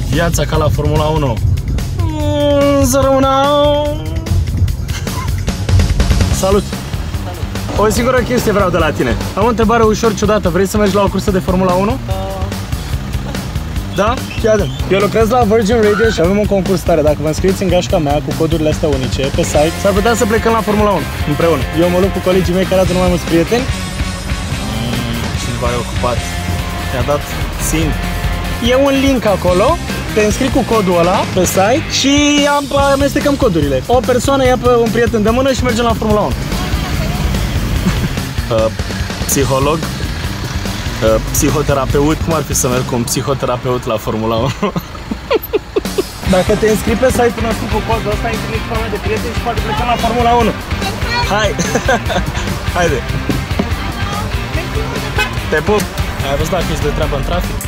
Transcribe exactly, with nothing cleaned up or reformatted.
viața ca la Formula unu. Salut! O singură chestie vreau de la tine. Am o întrebare ușor ciudată. Vrei să mergi la o cursă de Formula unu? Da? Chiar. Eu lucrez la Virgin Radio și avem un concurs tare. Dacă vă înscrieți în gașca mea cu codurile astea unice pe site, s-ar putea să plecăm la Formula unu împreună. Eu mă lupt cu colegii mei care adună mai mulți prieteni. Cineva e ocupat. Mi-a dat țin. E un link acolo. Te înscrii cu codul ăla pe site și amestecăm codurile. O persoană ia pe un prieten de mână și mergem la Formula unu. uh, psiholog, uh, psihoterapeut. Cum ar fi să merg cu un psihoterapeut la Formula unu? Dacă te înscrii pe site-ul nostru cu codul ăsta, ai întâlnit cu oameni de prieteni și poate plecăm la Formula unu. Hai! Haide! Te pup! Ai văzut dacă ești de treabă în trafic?